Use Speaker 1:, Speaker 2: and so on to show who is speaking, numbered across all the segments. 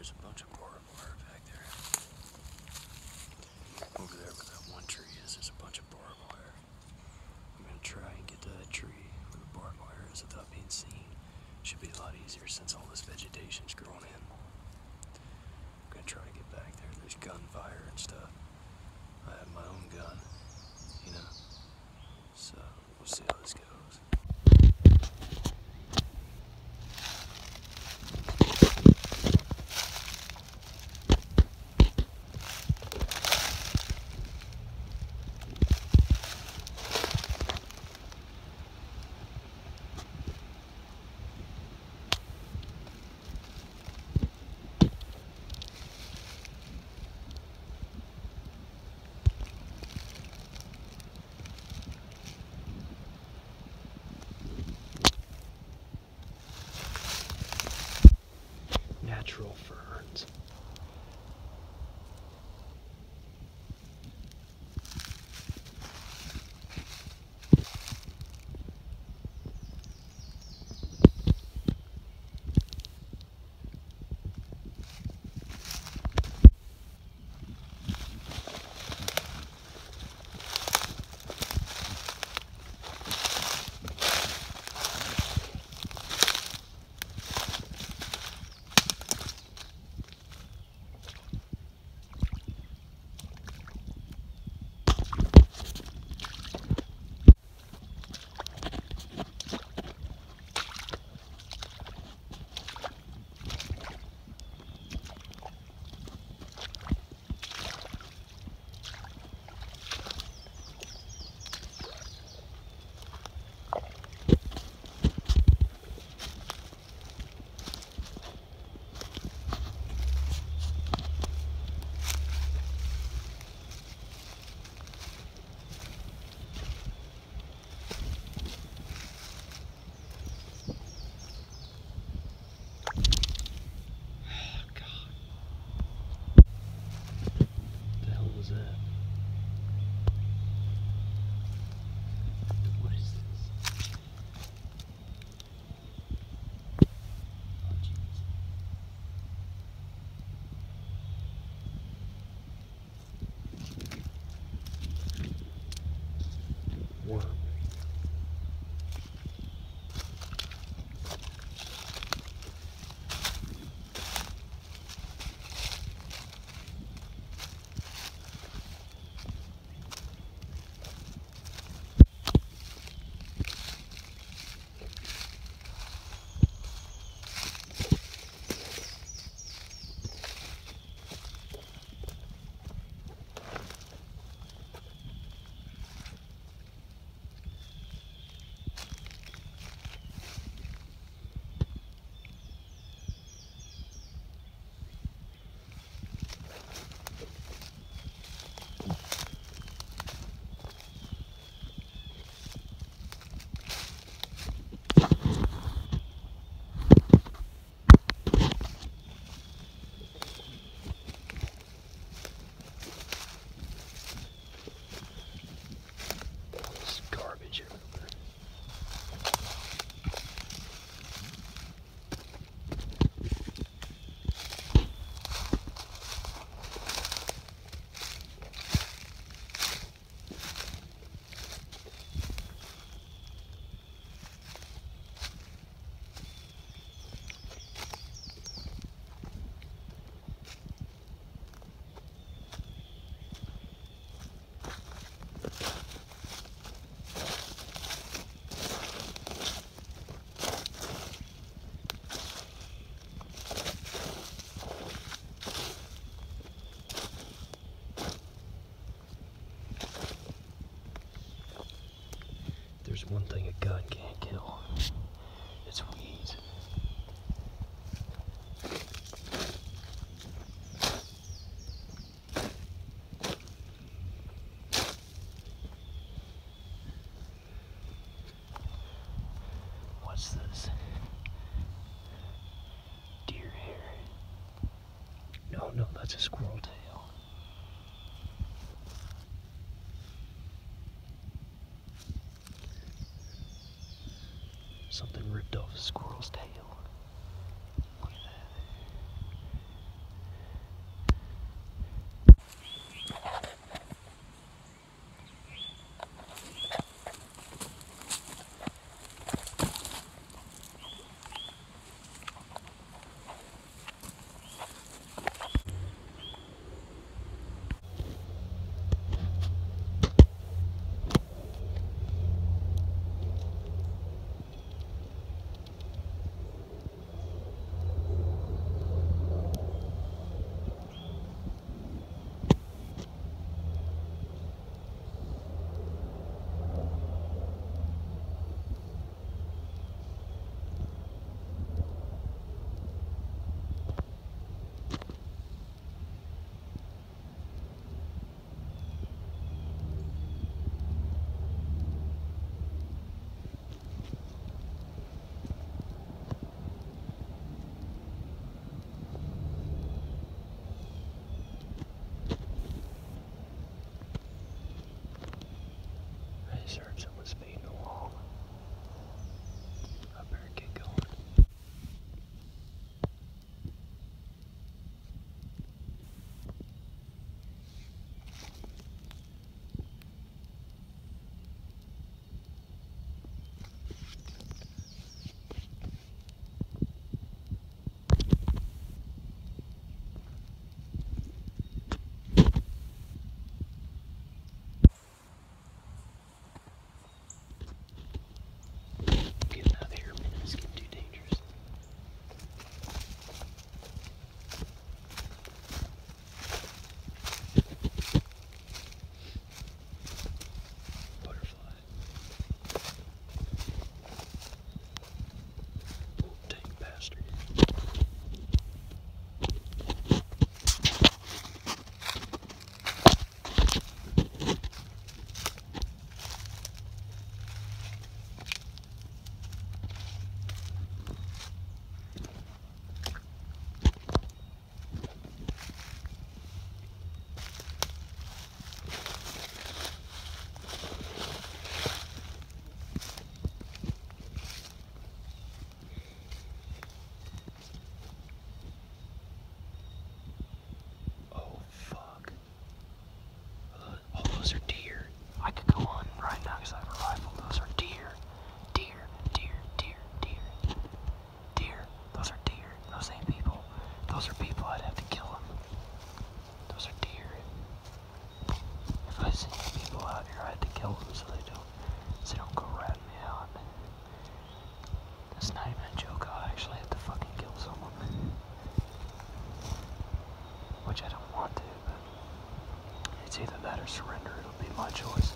Speaker 1: there's a bunch of barbed wire back there. Over there where that one tree is, there's a bunch of barbed wire. I'm gonna try and get to that tree where the barbed wire is without being seen. Should be a lot easier since all this vegetation's growing in. I'm gonna try to get back there. There's gunfire and stuff. I have my own gun, you know. So we'll see how this goes. Natural ferns. Worm. There's one thing a gun can't kill. It's weeds. What's this? Deer hair. No, that's a squirrel tail. Something ripped off a squirrel's tail. Look at that. serves him with speeding along. I better get going. Getting out of here, man. It's getting too dangerous. Butterfly. Oh, dang bastard. Oh, fuck. Oh, those are deer. I could go on right now because I have a rifle. Those are deer. Deer, deer, deer, deer. Deer. Those are deer. Those ain't people. Those are people. I'd have to kill them. Those are deer. If I see people out here, I have to kill them so they don't go ratting me out. That's not even a joke. I'll actually have to fucking kill someone. Which I don't want to, but it's either that or surrender. It'll be my choice.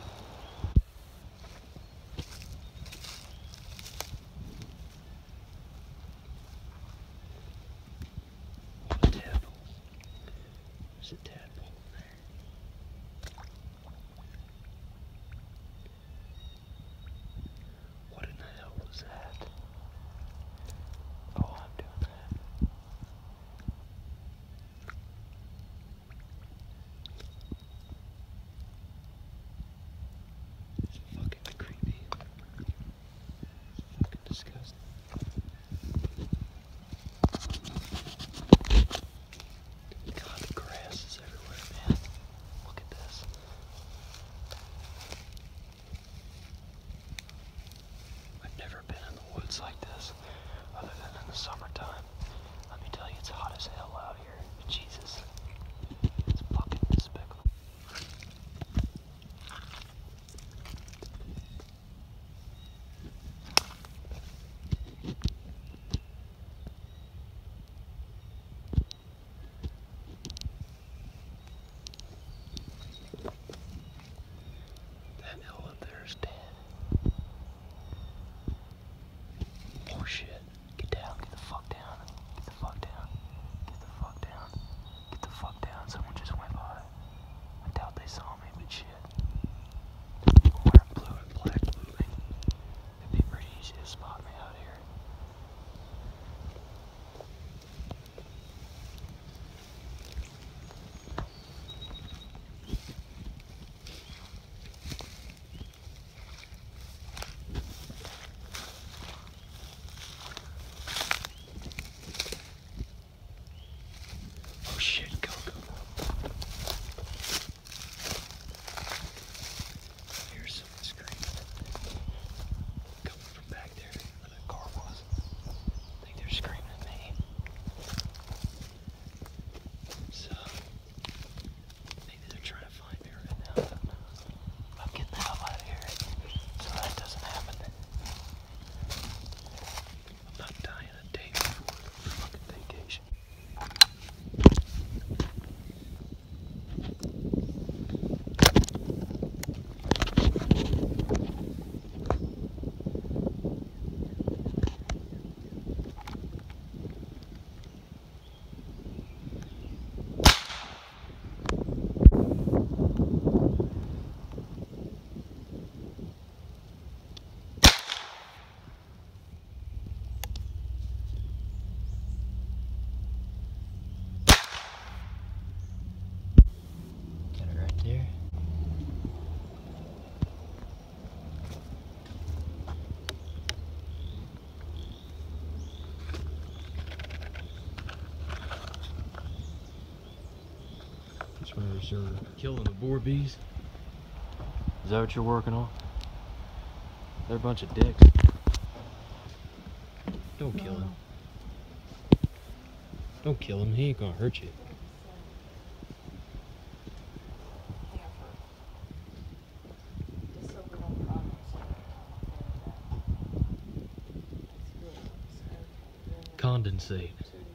Speaker 1: A tadpole. There's a tadpole in there. What in the hell was that? Oh, I'm doing that. It's fucking creepy. It's fucking disgusting. God, the grass is everywhere. swimmers are killing the boar bees. Is that what you're working on? They're a bunch of dicks. Don't kill him. Don't kill him, he ain't gonna hurt you. Condensate.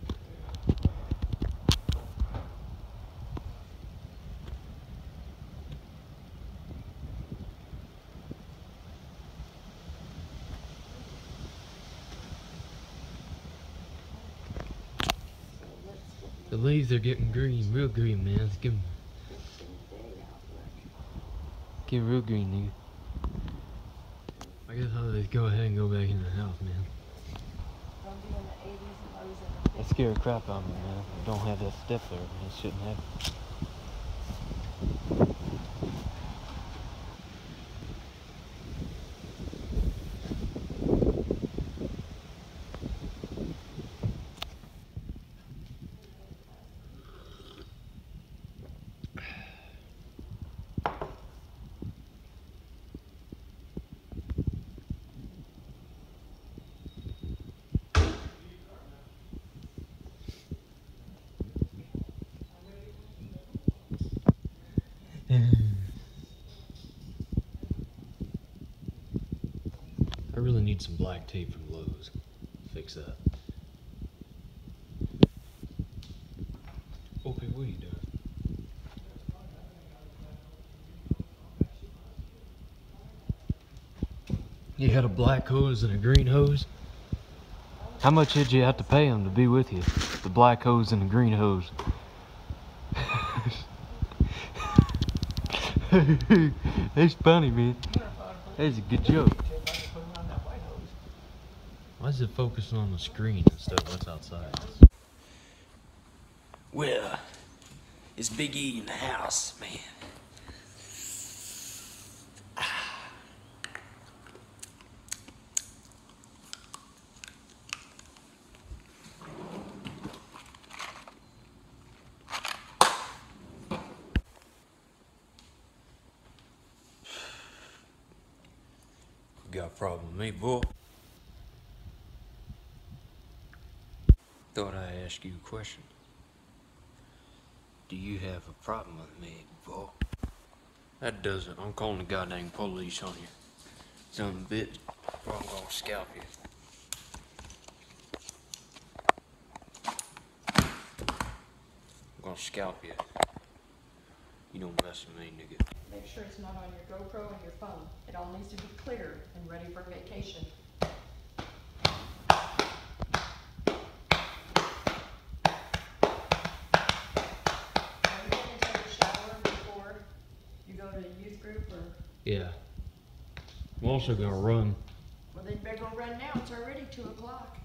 Speaker 1: The leaves are getting green, real green, man. Let's give them. Get real green, nigga. I guess I'll just go ahead and go back in the house, man. That scared the crap out of me, man. I don't have that step there, man. It shouldn't happen. I really need some black tape from Lowe's. Fix that. Opie, what are you doing? You had a black hose and a green hose? How much did you have to pay him to be with you? The black hose and the green hose. That's funny, man. That's a good joke. Why is it focusing on the screen instead of what's outside?
Speaker 2: Well, it's Big E in the house, man.
Speaker 1: You got a problem with me, boy? Thought I'd ask you a question. Do you have a problem with me, boy? That doesn't. I'm calling the goddamn police on you. Son of a bitch, or I'm gonna scalp you. I'm gonna scalp you. You don't mess with me, nigga.
Speaker 3: Make sure it's not on your GoPro and your phone. It all needs to be clear and ready for vacation. Are you going to take a shower before you go to the youth group, or?
Speaker 1: Yeah. I'm also gonna run.
Speaker 3: Well, then you better go run now. It's already 2 o'clock.